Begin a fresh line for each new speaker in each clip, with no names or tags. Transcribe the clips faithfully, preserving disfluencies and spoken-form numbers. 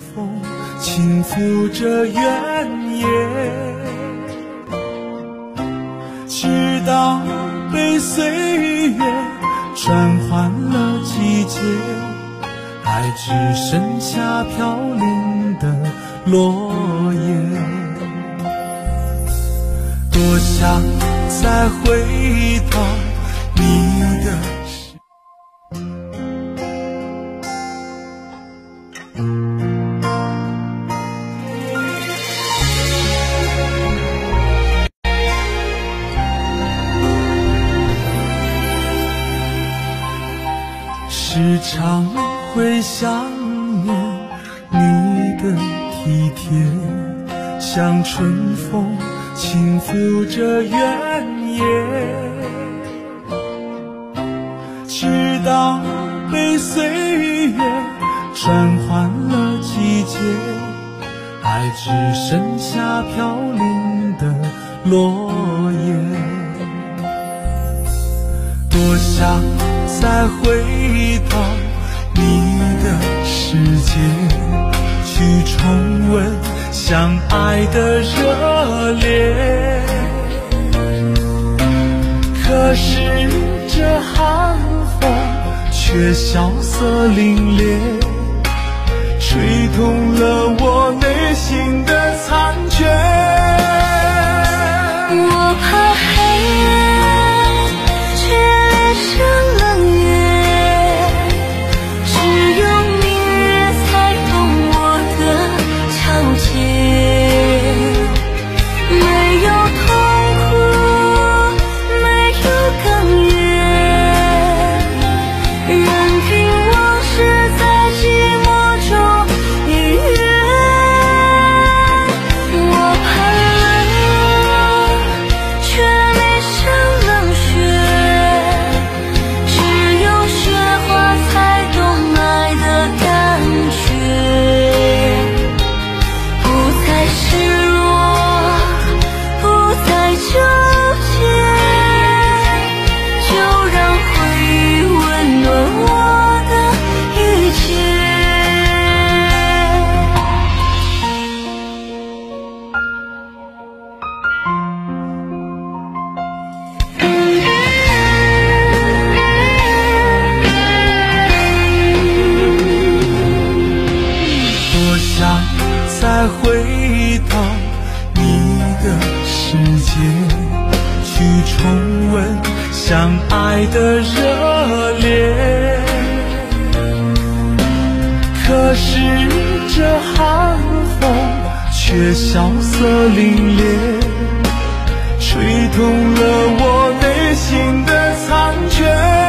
风轻抚着原野，直到被岁月转换了季节，爱只剩下飘零的落叶。多想再回到你的时常会想念你的体贴，像春风轻抚着原野，直到被岁月转换了季节，爱只剩下飘零的落叶。多想再回到你的世界，去重温相爱的热烈，可是这寒风却萧瑟凛冽，吹痛了我内心的残缺。
我怕黑夜却恋上冷月，只有明月才懂我的皎洁。没有痛苦，没有哽咽，任凭往事在寂寞中逾越。我怕冷，却没上冷血，只有雪花才懂爱的感觉。不再失落，不再纠结，就让回忆温暖我的一切。
多想再回到你的世界，去重温相爱的热烈，可是这寒风却萧瑟凛冽，吹痛了我内心的残缺。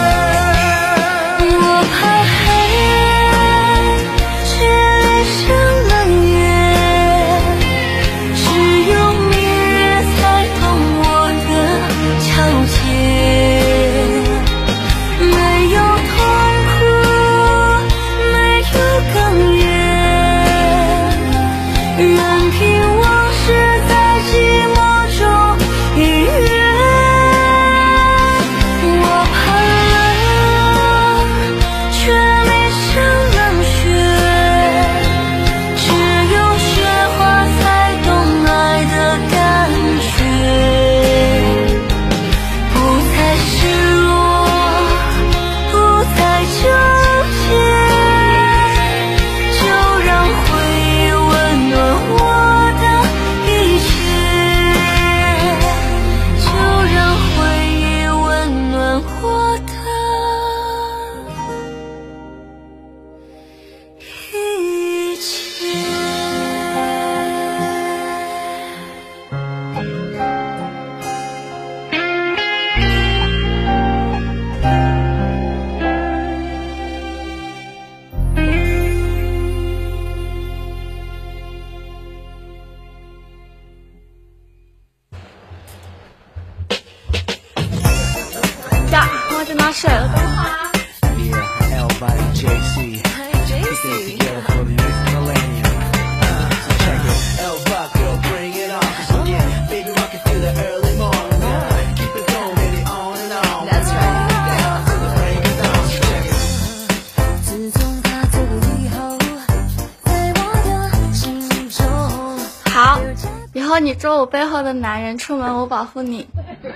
我怕黑夜却恋上冷月，只有明月才懂我的皎洁。没有痛苦，没有哽咽，任凭往事在寂寞中逾越。
后你做我背后的男人，出门我保护你。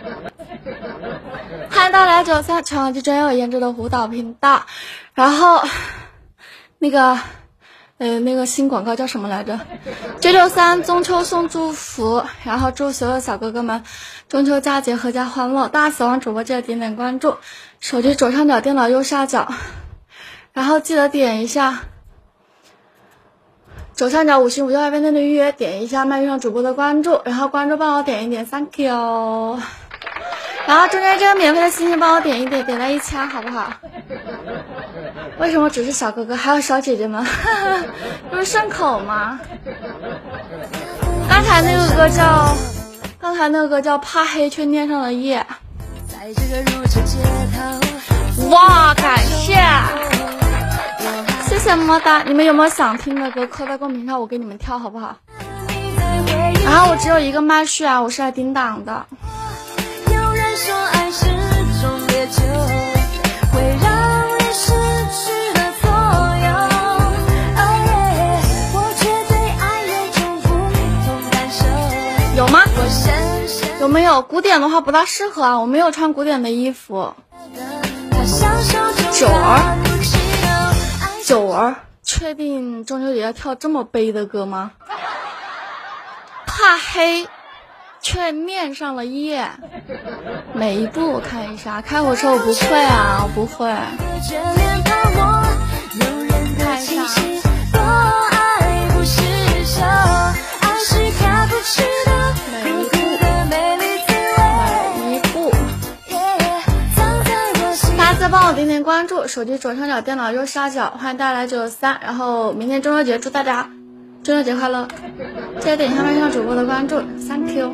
欢迎到来九三全网最专业有颜值的舞蹈频道。然后那个呃那个新广告叫什么来着？九九三中秋送祝福，然后祝所有小哥哥们中秋佳节阖家欢乐。大死亡主播记得点点关注，手机左上角电脑右下角，然后记得点一下左上角五星五幺二边内的预约，点一下麦遇上主播的关注，然后关注帮我点一点 thank you。 然后中间这个免费的星星帮我点一点，点在一千好不好？为什么只是小哥哥还有小姐姐们？不是顺口吗？刚才那个歌叫刚才那个歌叫怕黑却念上了夜。哇，感谢谢谢么哒！你们有没有想听的歌扣在公屏上，我给你们跳好不好？然后我只有一个麦序啊，我是来叮当的。有人说爱是种烈酒，会让你失去了作用。我却对爱有种不同感受。有吗？有没有？古典的话不大适合啊，我没有穿古典的衣服。九儿。九儿，确定中秋节要跳这么悲的歌吗？怕黑，却念上了夜。每一步我看一下，开火车我不会啊，我不会。看一下。再帮我点点关注，手机左上角电脑右下角，欢迎大家来九九三。然后明天中秋节，祝大家中秋节快乐！记得点一下麦上主播的关注 ，thank you。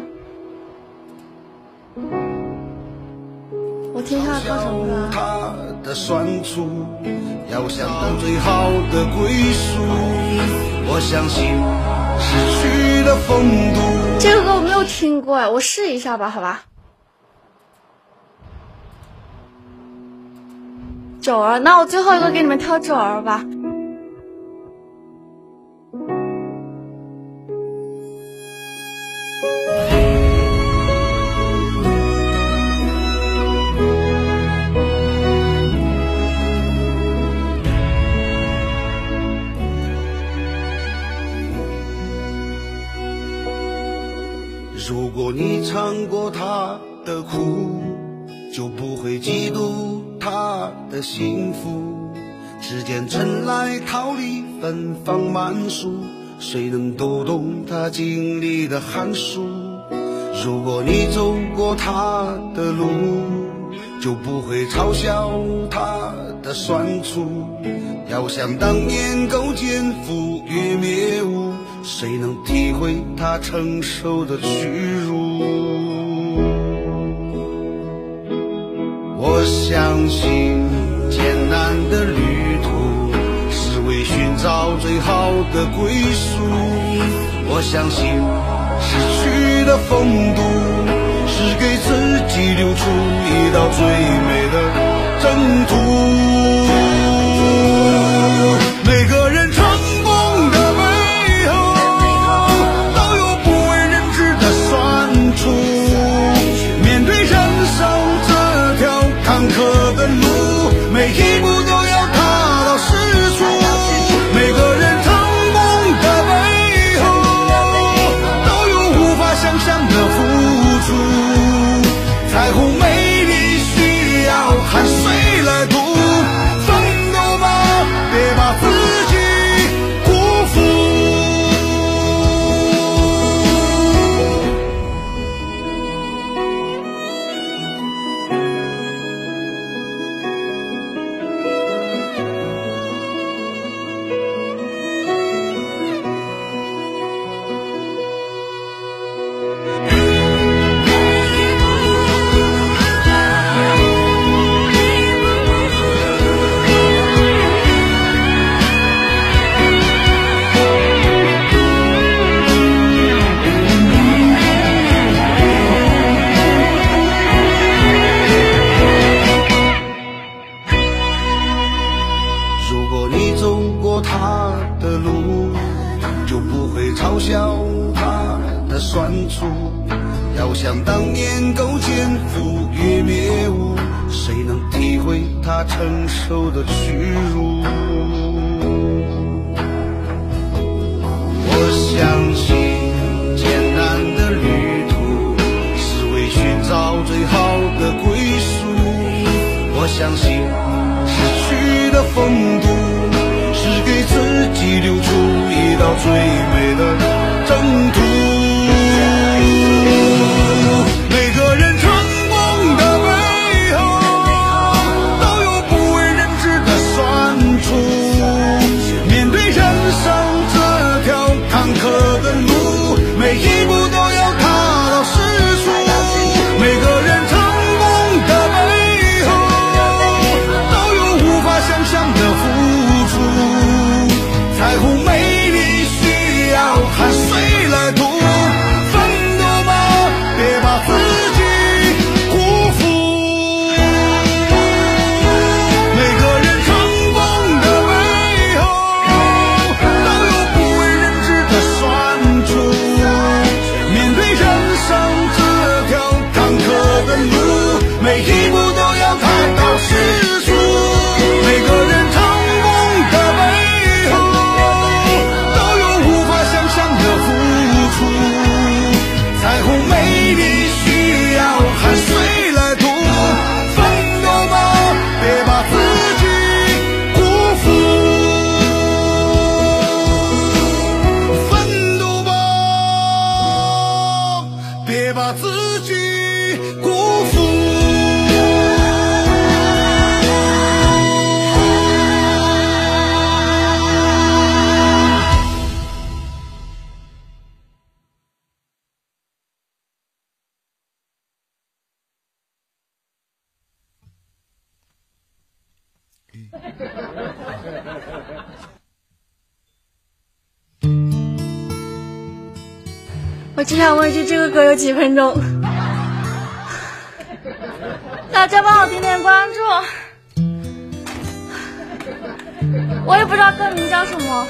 我听一下唱什么歌？
的酸楚，要想到最好的归宿，我相信失去的风度。
这个歌我没有听过哎，我试一下吧，好吧。九儿，那我最后一个给你们挑九儿吧。
如果你尝过他的苦，就不会嫉妒他的幸福。时间尘来桃李芬芳满树，谁能读懂他经历的寒暑？如果你走过他的路，就不会嘲笑他的酸楚。要想当年勾践赴约灭吴，谁能体会他承受的屈辱？我相信艰难的旅途是为寻找最好的归宿，我相信失去的风度是给自己留出一道最美的征途。每个人成功的背后都有不为人知的酸楚，面对人生这条坎坷的路，每一步都要踏到实处。每个人成功的背后都有无法想象的付出，彩虹美丽需要汗水来涂，奋斗吧，别把自己辜负。如果你走过他的路，就不会嘲笑他的的酸楚。遥想当年勾践赴约灭吴，谁能体会他承受的屈辱？我相信艰难的旅途是为寻找最好的归宿，我相信失去的风度是给自己留出一道最美的征途。每个人成功的背后都有不为人知的酸楚，面对人生这条坎坷的路，每一步都要踏到实处。每个人成功的背后都有无法想象的付出，彩虹美丽需要汗水来涂，奋斗吧，别把自己辜负。每个人成功的背后都有不为人知的酸楚，面对人生这条坎坷的路，每一步都要踏到实处。每个人成功的背后都有无法想象的付出，彩虹美丽需要汗水来涂，奋斗吧，别把自己辜负。奋斗吧，别把自己辜负。
我只想问一句，这个歌有几分钟？大家帮我点点关注，我也不知道歌名叫什么。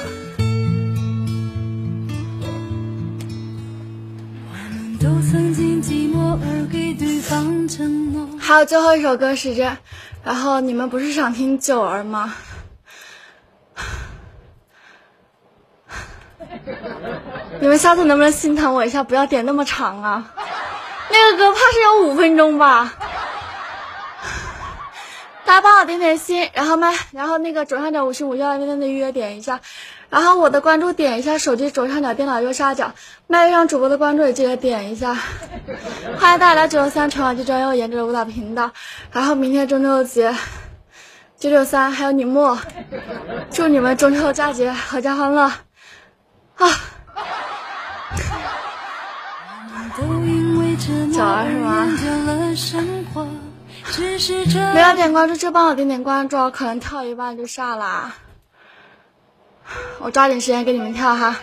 都曾经寂寞而给对方承诺。
还有最后一首歌是这，然后你们不是想听九儿吗？你们下次能不能心疼我一下，不要点那么长啊？那个歌怕是有五分钟吧。大家帮我点点心，然后麦，然后那个左上角五十五幺那边的预约点一下，然后我的关注点一下，手机左上角，电脑右下角，麦上主播的关注也记得点一下。欢迎大家来九六三成网剧专业研究的舞蹈频道，然后明天中秋节，九九三还有你莫，祝你们中秋佳节阖家欢乐啊！小儿是吗？没有点关注就帮我点点关注，可能跳一半就下了，我抓紧时间给你们跳哈。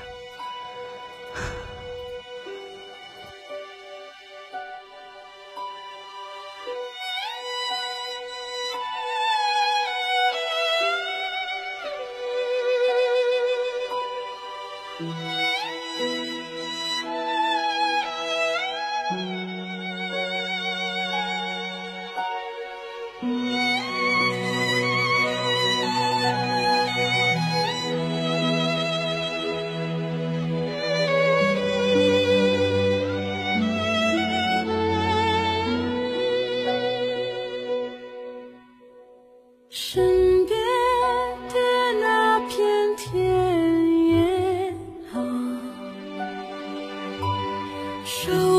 身边的那片田野啊，手